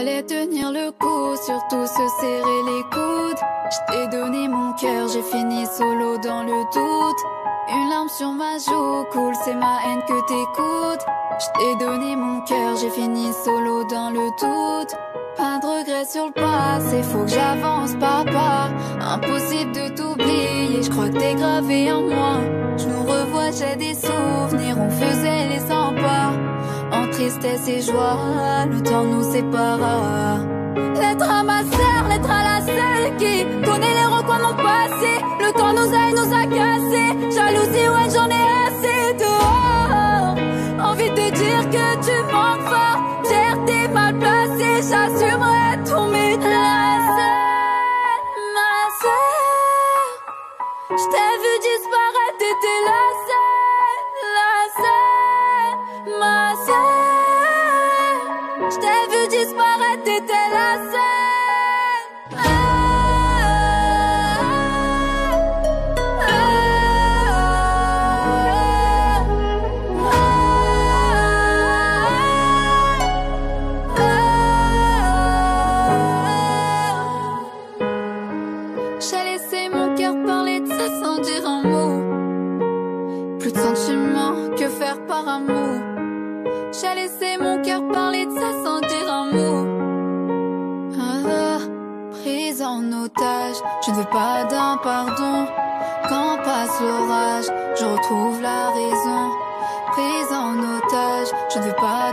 Fallait tenir le coup, surtout se serrer les coudes. Je t'ai donné mon cœur, j'ai fini solo dans le doute. Une larme sur ma joue coule, c'est ma haine que t'écoutes. Je t'ai donné mon cœur, j'ai fini solo dans le doute. Pas de regrets sur le passé, faut que j'avance pas à pas. Impossible de t'oublier, je crois que t'es gravé en moi. Je nous revois, j'ai des souvenirs, on faisait les 100 pas. En tristesse et joie, le temps nous sépara. Lettre à ma sœur, lettre à la seule qui connaît les recoins de mon passé. Le temps nous a cassés. Jalousie, ouais, j'en ai assez dehors. Envie de dire que tu manques fort. Fierté mal placée, j'assumerai ton ménage. Ma sœur, je t'ai vu disparaître, t'étais la seule, ma sœur. Je t'ai vu disparaître, t'étais la seule. J'ai laissé mon cœur parler de ça sans dire un mot. Plus de sentiments que faire par amour. J'ai laissé mon cœur parler de ça sans dire un mot. Prise en otage, je ne veux pas d'un pardon. Quand passe l'orage, je retrouve la raison. Prise en otage, je ne veux pas